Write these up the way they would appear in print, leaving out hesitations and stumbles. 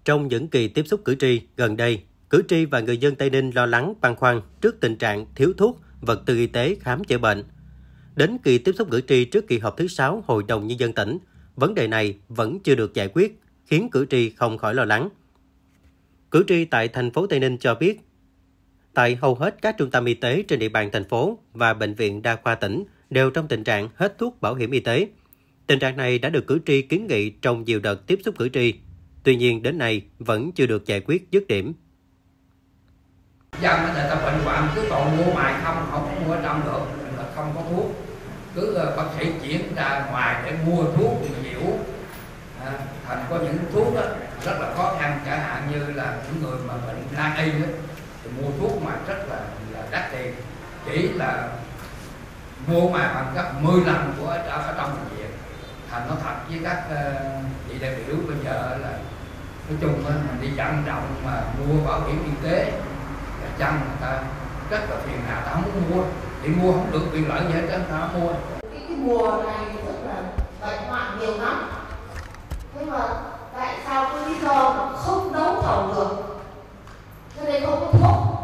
Trong những kỳ tiếp xúc cử tri gần đây, cử tri và người dân Tây Ninh lo lắng băn khoăn trước tình trạng thiếu thuốc, vật tư y tế khám chữa bệnh. Đến kỳ tiếp xúc cử tri trước kỳ họp thứ 6 Hội đồng Nhân dân tỉnh, vấn đề này vẫn chưa được giải quyết, khiến cử tri không khỏi lo lắng. Cử tri tại thành phố Tây Ninh cho biết, tại hầu hết các trung tâm y tế trên địa bàn thành phố và bệnh viện đa khoa tỉnh đều trong tình trạng hết thuốc bảo hiểm y tế. Tình trạng này đã được cử tri kiến nghị trong nhiều đợt tiếp xúc cử tri. Tuy nhiên đến nay vẫn chưa được giải quyết dứt điểm. Dân người ta bệnh hoạn cứ còn mua ngoài không có mua ở trong được, là không có thuốc. Cứ bác sĩ chuyển ra ngoài để mua thuốc nhiều. Thành có những thuốc đó, rất là khó khăn, chẳng hạn như là những người mà bệnh nan y đó, thì mua thuốc mà rất là đắt tiền, chỉ là mua mà bằng gấp 10 lần của ở trong bệnh viện. Thành nó thật với các vị đại biểu bây giờ là nói chung mình đi vận động mà mua bảo hiểm y tế, chăng người ta rất là phiền hà, ta không muốn mua, thì mua không được quyền lợi gì hết, ta không mua. Cái mùa này rất là bệnh hoạn nhiều lắm, nhưng mà tại sao cái lý do không đấu thầu được, cho nên không có thuốc.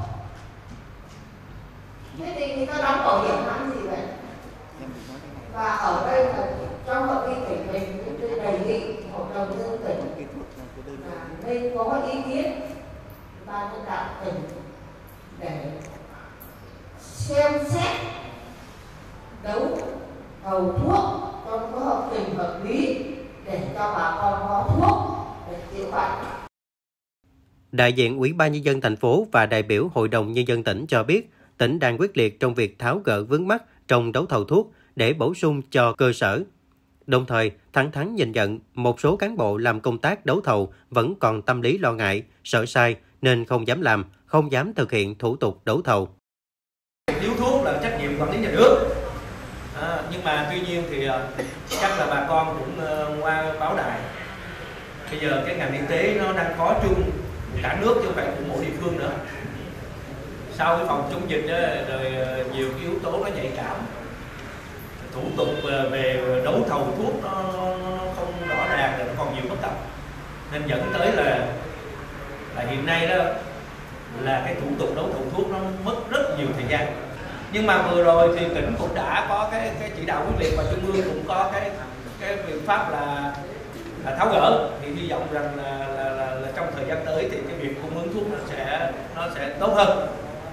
Thế thì người ta đóng bảo hiểm làm gì vậy? Và ở đây là trong hội nghị tỉnh mình chúng tôi đề nghị hội đồng nhân dân tỉnh nên có ý kiến ban lãnh đạo tỉnh để xem xét đấu thầu thuốc cho nó hợp tình hợp lý để cho bà con có thuốc để chữa bệnh. Đại diện Ủy ban Nhân dân thành phố và đại biểu Hội đồng Nhân dân tỉnh cho biết, tỉnh đang quyết liệt trong việc tháo gỡ vướng mắc trong đấu thầu thuốc để bổ sung cho cơ sở. Đồng thời, thẳng thắn nhìn nhận một số cán bộ làm công tác đấu thầu vẫn còn tâm lý lo ngại, sợ sai nên không dám làm, không dám thực hiện thủ tục đấu thầu. Thiếu thuốc là trách nhiệm quản lý nhà nước. Nhưng mà tuy nhiên thì chắc là bà con cũng qua báo đài. Bây giờ cái ngành y tế nó đang khó chung cả nước chứ không phải của mỗi địa phương nữa. Sau cái phòng chống dịch đó, rồi nhiều cái yếu tố nó nhạy cảm. Thủ tục về đấu thầu thuốc nó không rõ ràng, nó còn nhiều bất cập, nên dẫn tới là hiện nay đó là cái thủ tục đấu thầu thuốc nó mất rất nhiều thời gian. Nhưng mà vừa rồi thì tỉnh cũng đã có cái chỉ đạo quyết liệt và trung ương cũng có cái biện pháp là tháo gỡ, thì hy vọng rằng là trong thời gian tới thì cái việc cung ứng thuốc nó sẽ tốt hơn,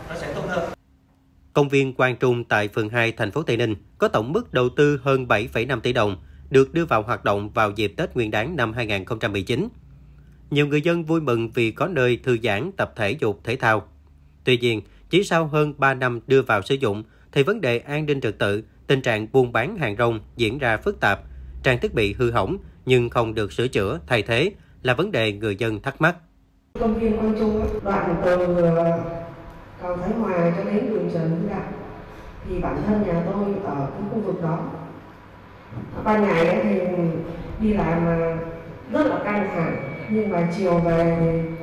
Công viên Quang Trung tại phường 2 thành phố Tây Ninh có tổng mức đầu tư hơn 7,5 tỷ đồng, được đưa vào hoạt động vào dịp Tết Nguyên đán năm 2019. Nhiều người dân vui mừng vì có nơi thư giãn, tập thể dục thể thao. Tuy nhiên, chỉ sau hơn 3 năm đưa vào sử dụng, thì vấn đề an ninh trật tự, tình trạng buôn bán hàng rong diễn ra phức tạp, trang thiết bị hư hỏng nhưng không được sửa chữa, thay thế là vấn đề người dân thắc mắc. Công viên Quang Trung đoạn từ cầu Thái Hòa cho đến đường Trần Hưng Đạo, thì bản thân nhà tôi ở cái khu vực đó, ban ngày thì đi làm rất là căng thẳng, nhưng mà chiều về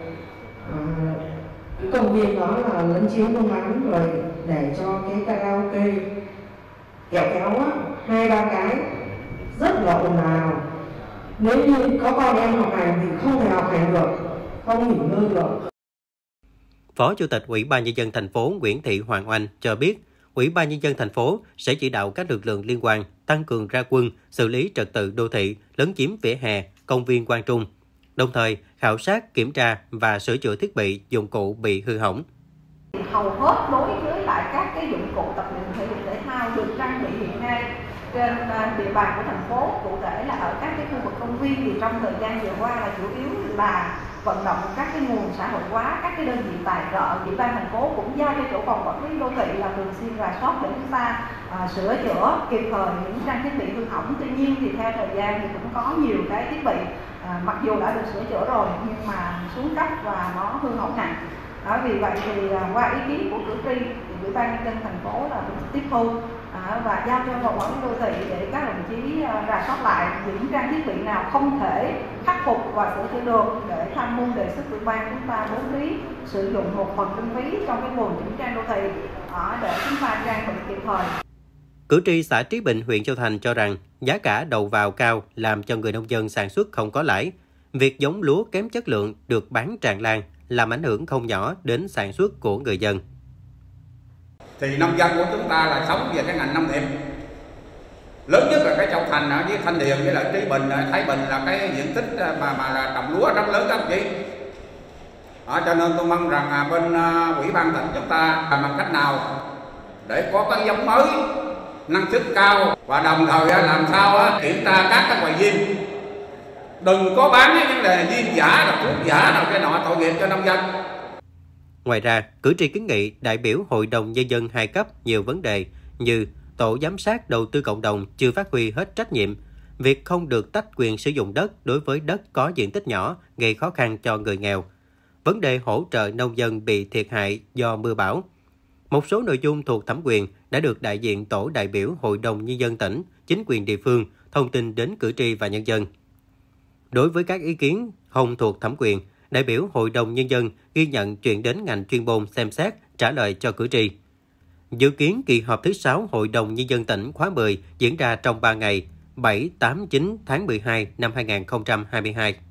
cái công viên đó là lấn chiếm buôn bán, rồi để cho cái karaoke kéo á, 2-3 cái rất là ồn ào. Nếu như có con em học hành thì không thể học hành được, không nghỉ ngơi được. Phó Chủ tịch Ủy ban Nhân dân thành phố Nguyễn Thị Hoàng Oanh cho biết, Ủy ban Nhân dân thành phố sẽ chỉ đạo các lực lượng liên quan tăng cường ra quân xử lý trật tự đô thị, lấn chiếm vỉa hè, công viên Quang Trung, đồng thời khảo sát, kiểm tra và sửa chữa thiết bị, dụng cụ bị hư hỏng. Hầu hết đối với lại các cái dụng cụ tập luyện thể dục thể thao được trang bị hiện nay trên địa bàn của thành phố, cụ thể là ở các cái khu vực công viên, thì trong thời gian vừa qua là chủ yếu là vận động các cái nguồn xã hội hóa, các cái đơn vị tài trợ. Ủy ban thành phố cũng giao cho chỗ phòng quản lý đô thị là thường xuyên rà soát để chúng ta sửa chữa kịp thời những trang thiết bị hư hỏng. Tuy nhiên thì theo thời gian thì cũng có nhiều cái thiết bị mặc dù đã được sửa chữa rồi nhưng mà xuống cấp và nó hư hỏng nặng. Vì vậy thì qua ý kiến của cử tri thì Ủy ban Nhân dân thành phố là cũng tiếp thu và giao cho phòng quản lý đô thị để các đồng chí rà soát lại những trang thiết bị nào không thể khắc phục và sửa chữa được, để tham mưu đề xuất Ủy ban chúng ta bố trí sử dụng một phần kinh phí trong cái nguồn chỉnh trang đô thị để chúng ta trang bị kịp thời. Cử tri xã Trí Bình, huyện Châu Thành cho rằng giá cả đầu vào cao làm cho người nông dân sản xuất không có lãi. việc giống lúa kém chất lượng được bán tràn lan làm ảnh hưởng không nhỏ đến sản xuất của người dân. Thì nông dân của chúng ta là sống về cái ngành nông nghiệp. Lớn nhất là cái Châu Thành với Thanh Điền với lại Trí Bình, Thái Bình là cái diện tích mà là trồng lúa rất lớn các ông chí. Cho nên tôi mong rằng bên Ủy ban tỉnh chúng ta bằng cách nào để có cái giống mới năng suất cao và đồng thời làm sao kiểm tra các loại diêm, đừng có bán cái vấn đề diêm giả là thuốc giả nào cái nọ tội nghiệp cho nông dân. Ngoài ra, cử tri kiến nghị đại biểu Hội đồng Nhân dân 2 cấp nhiều vấn đề như tổ giám sát đầu tư cộng đồng chưa phát huy hết trách nhiệm, việc không được tách quyền sử dụng đất đối với đất có diện tích nhỏ gây khó khăn cho người nghèo, vấn đề hỗ trợ nông dân bị thiệt hại do mưa bão. Một số nội dung thuộc thẩm quyền đã được đại diện tổ đại biểu Hội đồng Nhân dân tỉnh, chính quyền địa phương thông tin đến cử tri và nhân dân. Đối với các ý kiến không thuộc thẩm quyền, đại biểu Hội đồng Nhân dân ghi nhận chuyển đến ngành chuyên môn xem xét, trả lời cho cử tri. Dự kiến kỳ họp thứ 6 Hội đồng Nhân dân tỉnh khóa 10 diễn ra trong 3 ngày, 7, 8, 9 tháng 12 năm 2022.